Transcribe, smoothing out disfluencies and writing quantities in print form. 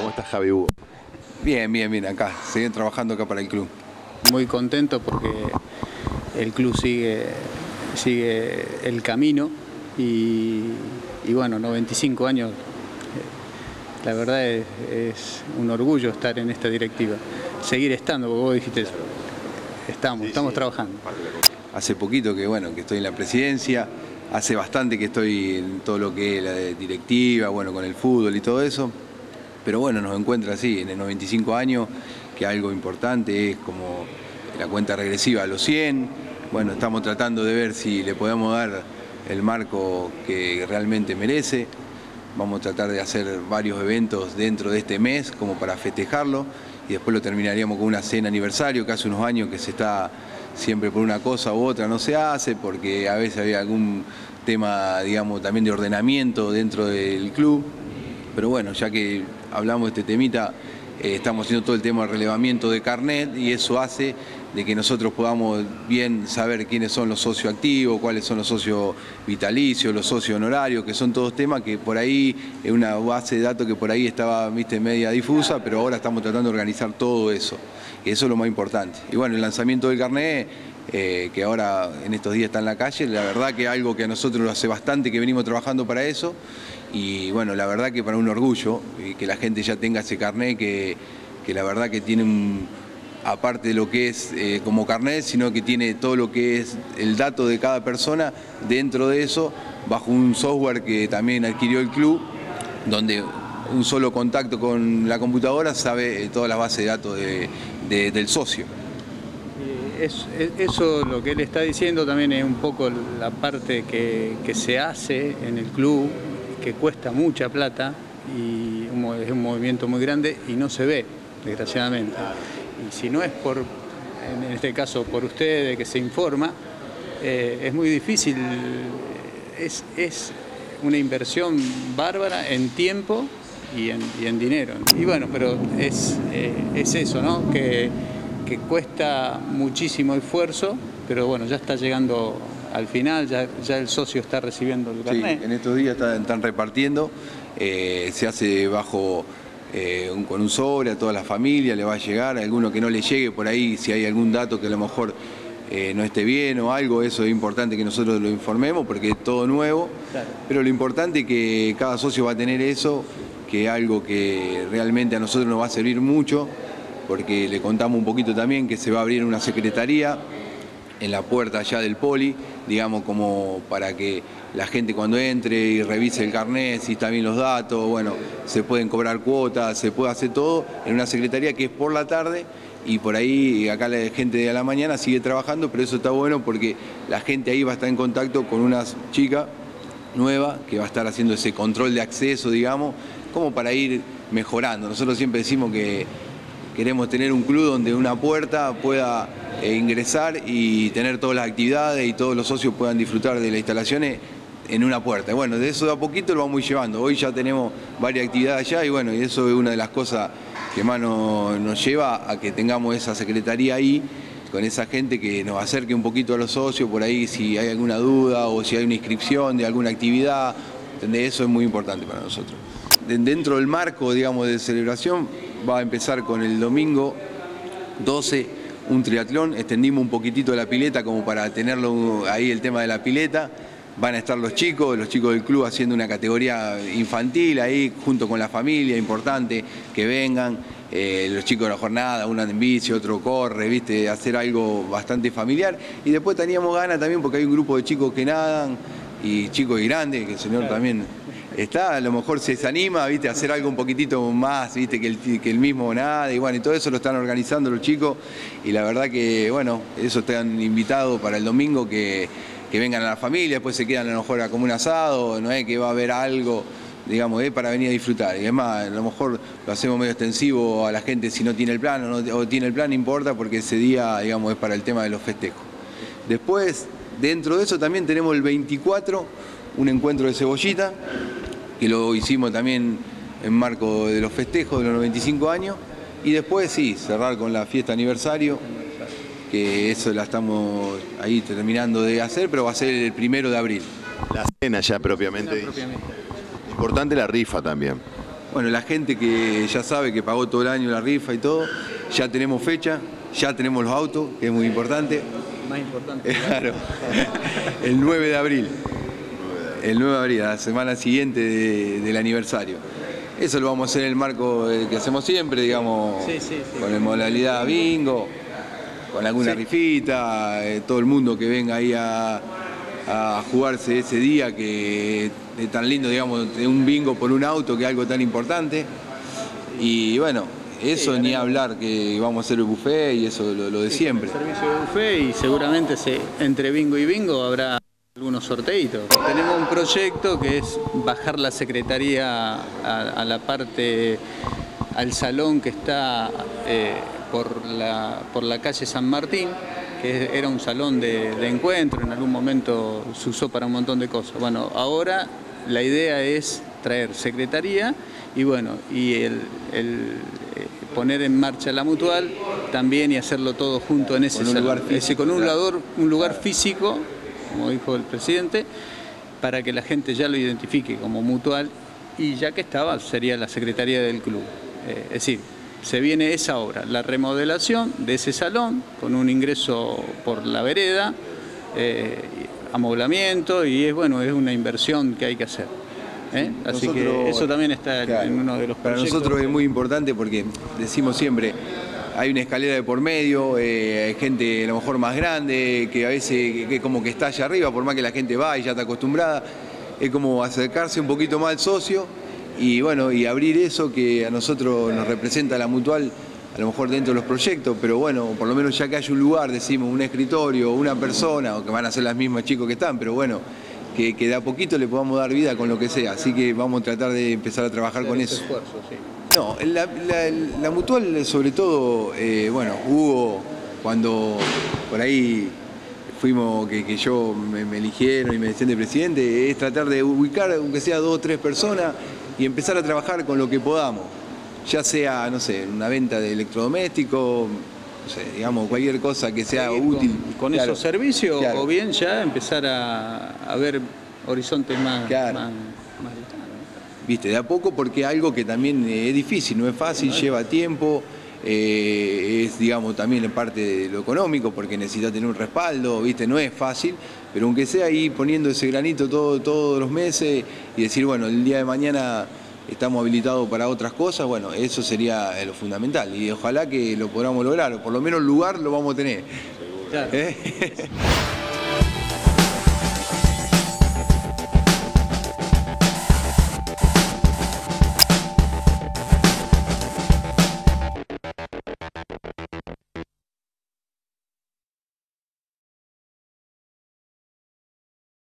¿Cómo está Javi Hugo? Bien, bien, bien, acá, siguen trabajando acá para el club. Muy contento porque el club sigue el camino y bueno, 95 años, la verdad es un orgullo estar en esta directiva. Seguir estando, porque vos dijiste eso. Estamos trabajando. Hace poquito que estoy en la presidencia, hace bastante que estoy en todo lo que es la directiva, con el fútbol y todo eso, pero bueno, nos encuentra así, en el 95 años, que algo importante es como la cuenta regresiva a los 100, estamos tratando de ver si le podemos dar el marco que realmente merece. Vamos a tratar de hacer varios eventos dentro de este mes como para festejarlo y después lo terminaríamos con una cena aniversario, que hace unos años que se está siempre por una cosa u otra no se hace, porque a veces había algún tema, digamos, también de ordenamiento dentro del club. Pero bueno, ya que hablamos de este temita, estamos haciendo todo el tema de relevamiento de carnet y eso hace de que nosotros podamos bien saber quiénes son los socios activos, cuáles son los socios vitalicios, los socios honorarios, que son todos temas que por ahí es una base de datos que por ahí estaba, media difusa, pero ahora estamos tratando de organizar todo eso. Y eso es lo más importante. Y bueno, el lanzamiento del carnet, que ahora en estos días está en la calle, la verdad que es algo que a nosotros hace bastante que venimos trabajando para eso. Y bueno, la verdad que para un orgullo que la gente ya tenga ese carnet que la verdad que tiene aparte de lo que es como carnet, sino que tiene todo lo que es el dato de cada persona dentro de eso, bajo un software que también adquirió el club, donde un solo contacto con la computadora sabe todas las bases de datos del socio. Eso lo que él está diciendo también es un poco la parte que se hace en el club, que cuesta mucha plata y es un movimiento muy grande y no se ve, desgraciadamente. Y si no es en este caso por ustedes que se informa, es muy difícil, es una inversión bárbara en tiempo y en dinero. Y bueno, pero es eso, ¿no? Que cuesta muchísimo esfuerzo, pero bueno, ya está llegando al final, ya el socio está recibiendo el carnet. Sí, en estos días están repartiendo, se hace bajo con un sobre a toda la familia, le va a llegar, a alguno que no le llegue por ahí, si hay algún dato que a lo mejor no esté bien o algo, eso es importante que nosotros lo informemos porque es todo nuevo, claro. Pero lo importante es que cada socio va a tener eso, que es algo que realmente a nosotros nos va a servir mucho, porque le contamos un poquito también que se va a abrir una secretaría en la puerta allá del poli, digamos, como para que la gente cuando entre y revise el carnet, si están bien los datos, se pueden cobrar cuotas, se puede hacer todo en una secretaría que es por la tarde y por ahí acá la gente de la mañana sigue trabajando, pero eso está bueno porque la gente ahí va a estar en contacto con una chica nueva que va a estar haciendo ese control de acceso, digamos, como para ir mejorando. Nosotros siempre decimos que queremos tener un club donde una puerta pueda ingresar y tener todas las actividades y todos los socios puedan disfrutar de las instalaciones en una puerta. Bueno, de eso de a poquito lo vamos llevando. Hoy ya tenemos varias actividades allá y eso es una de las cosas que más nos lleva a que tengamos esa secretaría ahí, con esa gente que nos acerque un poquito a los socios, por ahí si hay alguna duda o si hay una inscripción de alguna actividad, ¿entendés? Eso es muy importante para nosotros. Dentro del marco, digamos, de celebración, va a empezar con el domingo 12, un triatlón, extendimos un poquitito la pileta como para tenerlo ahí el tema de la pileta. Van a estar los chicos del club haciendo una categoría infantil ahí junto con la familia, importante que vengan. Los chicos de la jornada, uno anda en bici, otro corre, ¿viste? Hacer algo bastante familiar. Y después teníamos ganas también porque hay un grupo de chicos que nadan y chicos y grandes, que el señor también está, a lo mejor se desanima, ¿viste? A hacer algo un poquitito más, ¿viste? Que el mismo nada, y todo eso lo están organizando los chicos y la verdad que, eso están invitados para el domingo que vengan a la familia, después se quedan a lo mejor a comer un asado, no es que va a haber algo, digamos, para venir a disfrutar. Y es más, a lo mejor lo hacemos medio extensivo a la gente si no tiene el plan o tiene el plan, no importa, porque ese día, digamos, es para el tema de los festejos. Después, dentro de eso también tenemos el 24, un encuentro de cebollita, que lo hicimos también en marco de los festejos de los 95 años. Y después sí, cerrar con la fiesta aniversario, que eso la estamos ahí terminando de hacer, pero va a ser el 1 de abril. La cena ya propiamente. Importante la rifa también. Bueno, la gente que ya sabe que pagó todo el año la rifa y todo, ya tenemos fecha, ya tenemos los autos, que es muy importante. Más importante. Claro, el 9 de abril. El 9 de abril, la semana siguiente del aniversario. Eso lo vamos a hacer en el marco que hacemos siempre, digamos, con la modalidad bingo, con alguna rifita, todo el mundo que venga ahí a jugarse ese día, que es tan lindo, digamos, de un bingo por un auto, que es algo tan importante. Y bueno, eso ni hablar, que vamos a hacer el buffet y eso lo de siempre. El servicio de buffet, y seguramente entre bingo y bingo habrá algunos sorteitos. Tenemos un proyecto que es bajar la secretaría a la parte, al salón que está por la calle San Martín, que era un salón de encuentro, en algún momento se usó para un montón de cosas. Bueno, ahora la idea es traer secretaría y bueno, y poner en marcha la mutual también, y hacerlo todo junto en ese salón, con un lugar físico, como dijo el presidente, para que la gente ya lo identifique como mutual, y ya que estaba, sería la secretaría del club. Es decir, se viene esa obra, la remodelación de ese salón, con un ingreso por la vereda, amoblamiento, y es una inversión que hay que hacer. Así que eso también está en uno de los proyectos. Para nosotros es muy importante porque decimos siempre, hay una escalera de por medio, hay gente a lo mejor más grande, que a veces que como que está allá arriba, por más que la gente va y ya está acostumbrada, es como acercarse un poquito más al socio y bueno, y abrir eso que a nosotros nos representa la mutual, a lo mejor dentro de los proyectos, pero bueno, por lo menos ya que haya un lugar, decimos, un escritorio, una persona, o que van a ser las mismas chicos que están, pero bueno, que de a poquito le podamos dar vida con lo que sea, así que vamos a tratar de empezar a trabajar con eso. Esfuerzo, sí. No, la mutual sobre todo, bueno, hubo cuando por ahí fuimos, que yo me eligieron y me decían de presidente, es tratar de ubicar, aunque sea 2 o 3 personas, y empezar a trabajar con lo que podamos, ya sea, no sé, una venta de electrodomésticos, no sé, digamos, cualquier cosa que sea útil. Con esos servicios, o bien ya empezar a ver horizontes más lejanos. Viste, de a poco, porque algo que también es difícil, no es fácil, lleva tiempo, es, digamos, también en parte de lo económico, porque necesita tener un respaldo, viste, no es fácil, pero aunque sea ahí poniendo ese granito todos los meses y decir, bueno, el día de mañana estamos habilitados para otras cosas, bueno, eso sería lo fundamental, y ojalá que lo podamos lograr, o por lo menos el lugar lo vamos a tener. Claro.